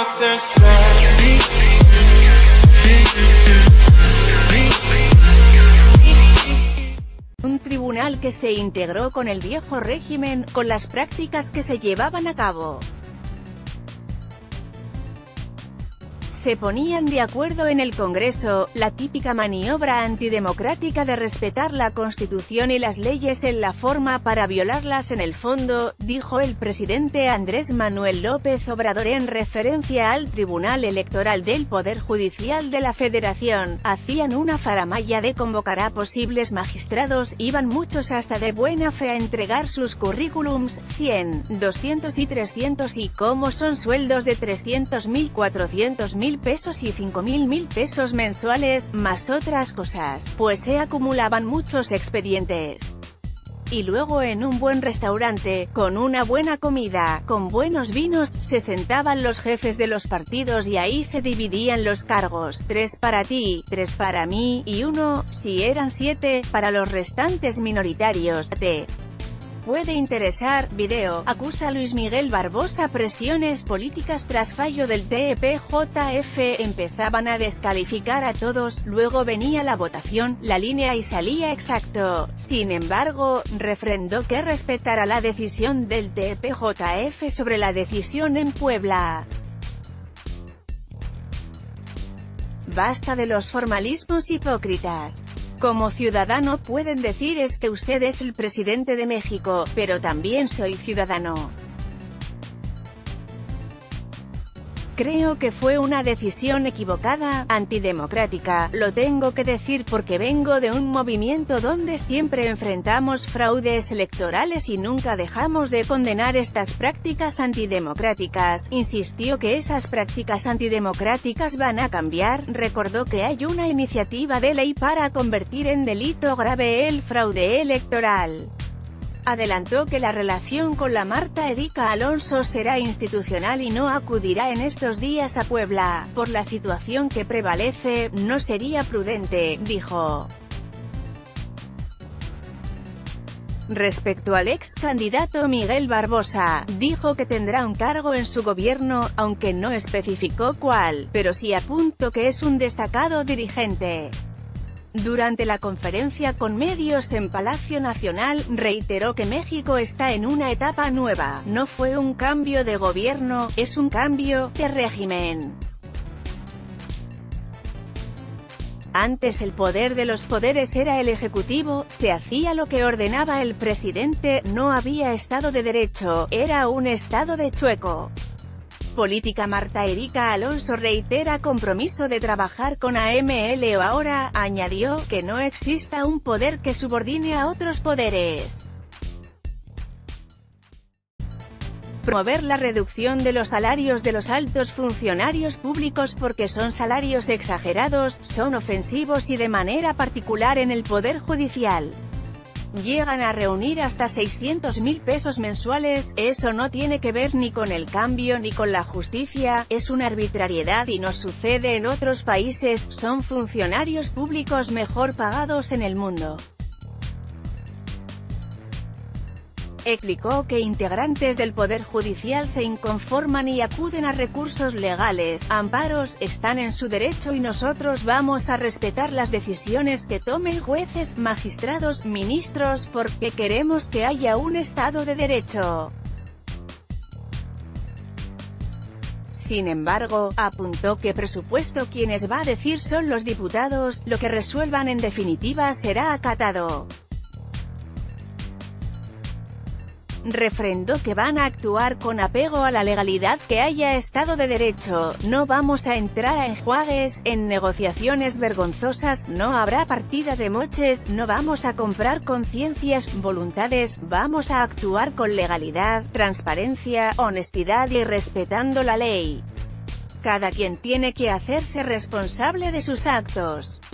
Un tribunal que se integró con el viejo régimen, con las prácticas que se llevaban a cabo. Se ponían de acuerdo en el Congreso, la típica maniobra antidemocrática de respetar la Constitución y las leyes en la forma para violarlas en el fondo, dijo el presidente Andrés Manuel López Obrador en referencia al Tribunal Electoral del Poder Judicial de la Federación. Hacían una faramalla de convocar a posibles magistrados, iban muchos hasta de buena fe a entregar sus currículums, 100, 200 y 300 y como son sueldos de 300.000, 400.000 pesos y 5.000 pesos mensuales, más otras cosas, pues se acumulaban muchos expedientes. Y luego en un buen restaurante, con una buena comida, con buenos vinos, se sentaban los jefes de los partidos y ahí se dividían los cargos, 3 para ti, 3 para mí, y 1, si eran 7, para los restantes minoritarios. Te puede interesar. Video, acusa Luis Miguel Barbosa presiones políticas tras fallo del TEPJF, empezaban a descalificar a todos, luego venía la votación, la línea y salía exacto. Sin embargo, refrendó que respetará la decisión del TEPJF sobre la decisión en Puebla. Basta de los formalismos hipócritas. Como ciudadano pueden decir es que usted es el presidente de México, pero también soy ciudadano. Creo que fue una decisión equivocada, antidemocrática, lo tengo que decir porque vengo de un movimiento donde siempre enfrentamos fraudes electorales y nunca dejamos de condenar estas prácticas antidemocráticas. Insistió que esas prácticas antidemocráticas van a cambiar, recordó que hay una iniciativa de ley para convertir en delito grave el fraude electoral. Adelantó que la relación con la Marta Erika Alonso será institucional y no acudirá en estos días a Puebla. Por la situación que prevalece, no sería prudente, dijo. Respecto al ex candidato Miguel Barbosa, dijo que tendrá un cargo en su gobierno, aunque no especificó cuál, pero sí apuntó que es un destacado dirigente. Durante la conferencia con medios en Palacio Nacional, reiteró que México está en una etapa nueva, no fue un cambio de gobierno, es un cambio de régimen. Antes el poder de los poderes era el ejecutivo, se hacía lo que ordenaba el presidente, no había Estado de Derecho, era un Estado de chueco. Política. Marta Erika Alonso reitera compromiso de trabajar con AMLO. Ahora, añadió, que no exista un poder que subordine a otros poderes. Promover la reducción de los salarios de los altos funcionarios públicos porque son salarios exagerados, son ofensivos y de manera particular en el Poder Judicial. Llegan a reunir hasta 600.000 pesos mensuales, eso no tiene que ver ni con el cambio ni con la justicia, es una arbitrariedad y no sucede en otros países, son funcionarios públicos mejor pagados en el mundo. Explicó que integrantes del Poder Judicial se inconforman y acuden a recursos legales, amparos, están en su derecho y nosotros vamos a respetar las decisiones que tomen jueces, magistrados, ministros, porque queremos que haya un Estado de Derecho. Sin embargo, apuntó que presupuesto quienes va a decir son los diputados, lo que resuelvan en definitiva será acatado. Refrendó que van a actuar con apego a la legalidad, que haya Estado de Derecho, no vamos a entrar a enjuagues, en negociaciones vergonzosas, no habrá partida de moches, no vamos a comprar conciencias, voluntades, vamos a actuar con legalidad, transparencia, honestidad y respetando la ley. Cada quien tiene que hacerse responsable de sus actos.